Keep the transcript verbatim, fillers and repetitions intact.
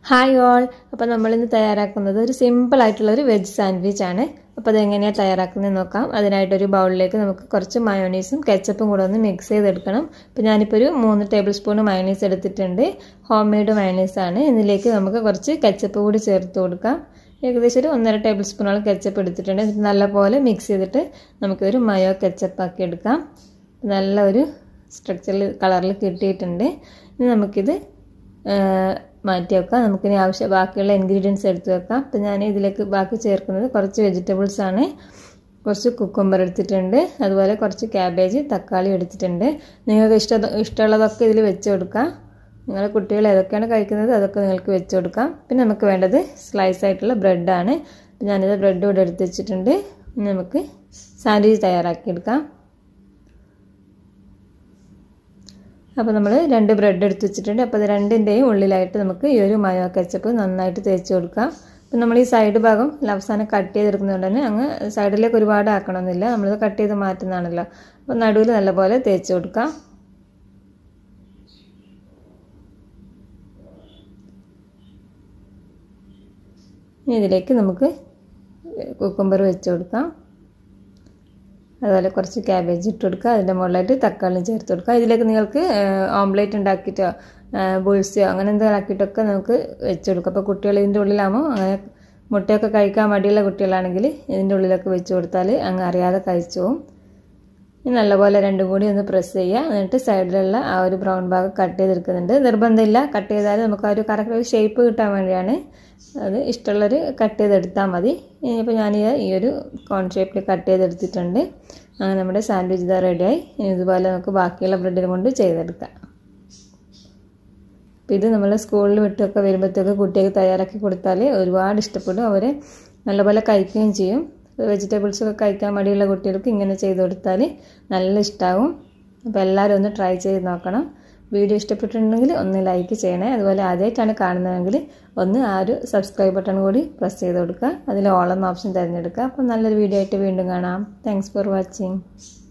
Hi all, അപ്പോൾ നമ്മൾ ഇന്ന് തയ്യാറാക്കുന്നത് ഒരു സിമ്പിൾ ആയിട്ടുള്ള ഒരു വെജ് സാൻഡ്വിച്ച് ആണ്. അപ്പോൾ അത് എങ്ങനെയാണ് തയ്യാറാക്കുന്നത് നോക്കാം. അതിനായിട്ട് ഒരു ബൗളിലേക്ക് നമുക്ക് കുറച്ച് മയോണീസും കെച്ചപ്പും കൂടെ ഒന്ന് മിക്സ് ചെയ്തെടുക്കണം. അപ്പോൾ ഞാനിപ്പോൾ ഒരു മൂന്ന് ടേബിൾ സ്പൂൺ മയോണീസ് എടുത്തിട്ടുണ്ട്. ഹോം മെയ്ഡ് മയോണീസ് ആണ്. ഇതിലേക്ക് നമുക്ക് കുറച്ച് കെച്ചപ്പ് കൂടി ചേർത്ത് കൊടുക്കാം. ഏകദേശം ഒരു ഒന്നര ടേബിൾ സ്പൂണോളം കെച്ചപ്പ് എടുത്തിട്ടുണ്ട്. ഇത് നല്ലപോലെ മിക്സ് ചെയ്തിട്ട് നമുക്കൊരു മയോ കെച്ചപ്പ് ആക്കി എടുക്കാം. നല്ല ഒരു സ്ട്രക്ചറിൽ കളറിൽ കിട്ടിയിട്ടുണ്ട്. ഇനി നമുക്കിത് മാറ്റി വെക്കാം. നമുക്കിനി ആവശ്യം ബാക്കിയുള്ള ഇൻഗ്രീഡിയൻസ് എടുത്ത് വെക്കാം. അപ്പോൾ ഞാൻ ഇതിലേക്ക് ബാക്കി ചേർക്കുന്നത് കുറച്ച് വെജിറ്റബിൾസ് ആണ്. കുറച്ച് കുക്കുംബർ എടുത്തിട്ടുണ്ട്, അതുപോലെ കുറച്ച് ക്യാബേജ്, തക്കാളി എടുത്തിട്ടുണ്ട്. നിങ്ങൾക്ക് ഇഷ്ട ഇഷ്ടമുള്ളതൊക്കെ ഇതിൽ വെച്ച് കൊടുക്കാം. നിങ്ങളുടെ കുട്ടികൾ ഏതൊക്കെയാണ് കഴിക്കുന്നത് അതൊക്കെ നിങ്ങൾക്ക് വെച്ച് കൊടുക്കാം. പിന്നെ നമുക്ക് വേണ്ടത് സ്ലൈസ് ആയിട്ടുള്ള ബ്രെഡാണ്. ഞാനിത് ബ്രെഡ് ഇവിടെ എടുത്ത് വെച്ചിട്ടുണ്ട്. നമുക്ക് സാൻഡ്വിച്ച് തയ്യാറാക്കിയെടുക്കാം. അപ്പോൾ നമ്മൾ രണ്ട് ബ്രെഡ് എടുത്ത് വെച്ചിട്ടുണ്ട്. അപ്പോൾ അത് രണ്ടിൻ്റെയും ഉള്ളിലായിട്ട് നമുക്ക് ഈ ഒരു മയോ കെച്ചപ്പ് നന്നായിട്ട് തേച്ച് കൊടുക്കാം. അപ്പോൾ നമ്മൾ ഈ സൈഡ് ഭാഗം അവസാനം കട്ട് ചെയ്തെടുക്കുന്നതുകൊണ്ട് തന്നെ അങ്ങ് സൈഡിലേക്ക് ഒരുപാട് ആക്കണമെന്നില്ല, നമ്മളിത് കട്ട് ചെയ്ത് മാറ്റുന്നതാണല്ലോ. അപ്പോൾ നടുവിൽ നല്ലപോലെ തേച്ച് കൊടുക്കാം. ഇതിലേക്ക് നമുക്ക് കുക്കുംബർ വെച്ച് കൊടുക്കാം. അതുപോലെ കുറച്ച് ക്യാബേജ് ഇട്ട് കൊടുക്കുക. അതിൻ്റെ മുകളിലായിട്ട് തക്കാളി ചേർത്ത് കൊടുക്കുക. ഇതിലേക്ക് നിങ്ങൾക്ക് ഓംലേറ്റ് ഉണ്ടാക്കിയിട്ടോ ബുൾസിയോ അങ്ങനെ എന്തെങ്കിലും ആക്കിയിട്ടൊക്കെ നമുക്ക് വെച്ച് കൊടുക്കാം. അപ്പോൾ കുട്ടികൾ ഇതിൻ്റെ ഉള്ളിലാകുമ്പോൾ അങ്ങനെ മുട്ടയൊക്കെ കഴിക്കാൻ മടിയുള്ള കുട്ടികളാണെങ്കിൽ ഇതിൻ്റെ ഉള്ളിലൊക്കെ വെച്ച് കൊടുത്താൽ അങ്ങ് അറിയാതെ കഴിച്ചു പോകും. ഇനി നല്ലപോലെ രണ്ടും കൂടി ഒന്ന് പ്രസ് ചെയ്യുക. എന്നിട്ട് സൈഡിലുള്ള ആ ഒരു ബ്രൗൺ ഭാഗം കട്ട് ചെയ്തെടുക്കുന്നുണ്ട്. നിർബന്ധമില്ല, കട്ട് ചെയ്താൽ നമുക്ക് ആ ഒരു കറക്റ്റ് ഒരു ഷേപ്പ് കിട്ടാൻ വേണ്ടിയാണ്. അത് ഇഷ്ടമുള്ളൊരു കട്ട് ചെയ്തെടുത്താൽ മതി. ഇനിയിപ്പോൾ ഞാൻ ഈ ഒരു കോൺ ഷേപ്പിൽ കട്ട് ചെയ്തെടുത്തിട്ടുണ്ട്. അങ്ങനെ നമ്മുടെ സാൻഡ്വിച്ച് ഇതാ റെഡിയായി. ഇതുപോലെ നമുക്ക് ബാക്കിയുള്ള ബ്രെഡിനെ കൊണ്ട് ചെയ്തെടുക്കാം. അപ്പോൾ ഇത് നമ്മൾ സ്കൂളിൽ വിട്ടൊക്കെ വരുമ്പോഴത്തേക്ക് കുട്ടികൾക്ക് തയ്യാറാക്കി കൊടുത്താൽ ഒരുപാട് ഇഷ്ടപ്പെടും. അവർ നല്ലപോലെ കഴിക്കുകയും ചെയ്യും. വെജിറ്റബിൾസൊക്കെ കഴിക്കാൻ മടിയുള്ള കുട്ടികൾക്ക് ഇങ്ങനെ ചെയ്ത് കൊടുത്താൽ നല്ല ഇഷ്ടമാകും. അപ്പോൾ എല്ലാവരും ഒന്ന് ട്രൈ ചെയ്ത് നോക്കണം. വീഡിയോ ഇഷ്ടപ്പെട്ടിട്ടുണ്ടെങ്കിൽ ഒന്ന് ലൈക്ക് ചെയ്യണേ. അതുപോലെ ആദ്യമായിട്ടാണ് കാണുന്നതെങ്കിൽ ഒന്ന് ആ ഒരു സബ്സ്ക്രൈബ് ബട്ടൺ കൂടി പ്രസ് ചെയ്ത് കൊടുക്കുക. അതിൽ ഓൾ എന്ന ഓപ്ഷൻ തിരഞ്ഞെടുക്കുക. അപ്പോൾ നല്ലൊരു വീഡിയോ ആയിട്ട് വീണ്ടും കാണാം. Thanks for watching.